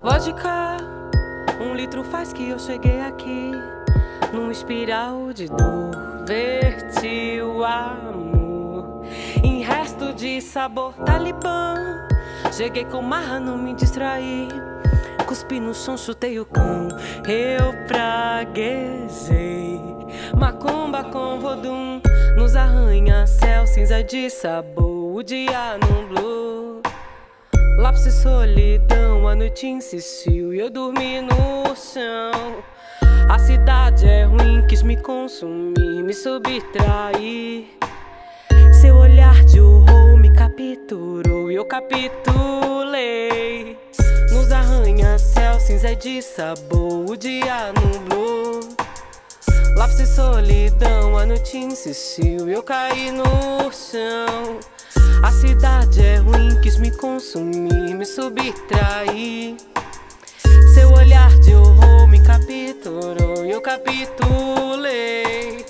Vodka, 1 litro faz que eu cheguei aqui, num espiral de dor, verti o amor em resto de sabor talibã. Cheguei com marra, não me distraí, cuspi no chão, chutei o cão, eu praguejei. Macumba com vodum, nos arranha-céu, cinza de sabor, o dia nublou. Lápis e solidão, a noite insistiu e eu dormi no chão. A cidade é ruim, quis me consumir, me subtrair. Seu olhar de horror me capturou e eu capitulei. Nos arranha-céu, cinza de sabor, o dia nublou. Lápis e solidão, a noite insistiu e eu caí no chão. A cidade é ruim, quis me consumir, me subtrair. Seu olhar de horror me capturou e eu capitulei.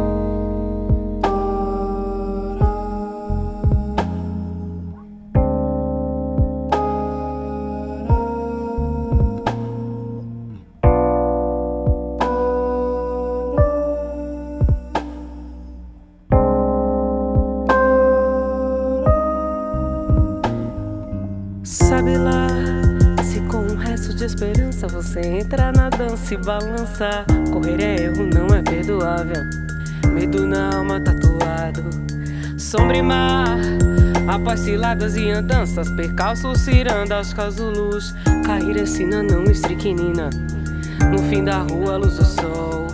Sabe lá, se com um resto de esperança você entra na dança e balança. Correr é erro, não é perdoável, medo na alma tatuado. Sombra e mar, após ciladas e andanças, percalços, cirandas, casulus. Cair é sina, não estriquinina. No fim da rua a luz do sol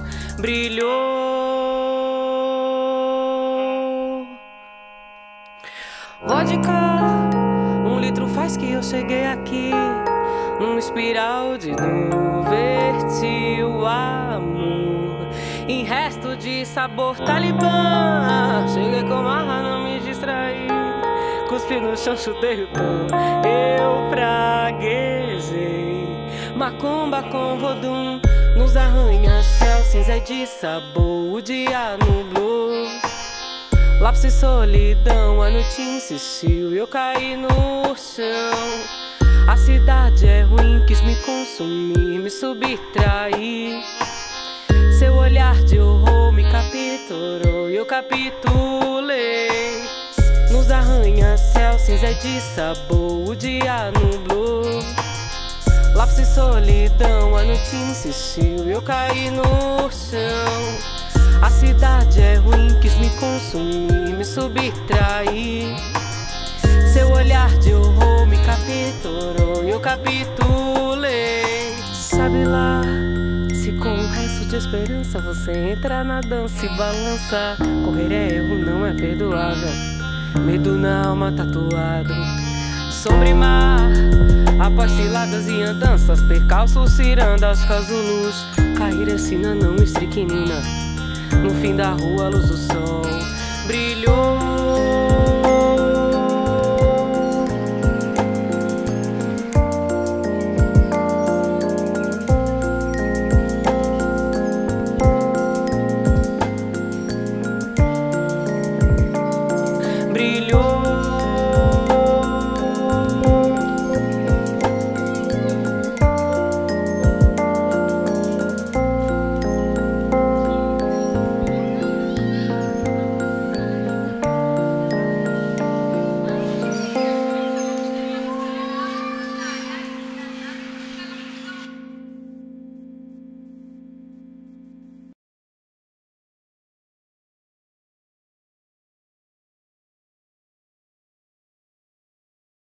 brilhou. Vodka, 1 litro faz que eu cheguei aqui, num espiral de dor, verti o amor em resto de sabor talibã. Cheguei com marra, não me distraí, cuspi no chão, chutei o cão, eu praguejei. Macumba com vodum, nos arranha-céu, cinza de sabor, o dia nublou. Lápis e solidão, a noite insistiu e eu caí no chão. A cidade é ruim, quis me consumir, me subtrair. Seu olhar de horror me capturou e eu capitulei. Nos arranha-céu, cinza de sabor, o dia nublou. Lápis e solidão, a noite insistiu e eu caí no chão. A cidade é ruim, quis me consumir, me subtrair. Seu olhar de horror me capturou e eu capitulei. Sabe lá, se com um resto de esperança você entra na dança e balança. Correr é erro, não é perdoável, medo na alma tatuado. Sombra e mar, após ciladas e andanças, percalços, cirandas, casulus. Cair é sina, não estriquinina. No fim da rua a luz do sol brilhou.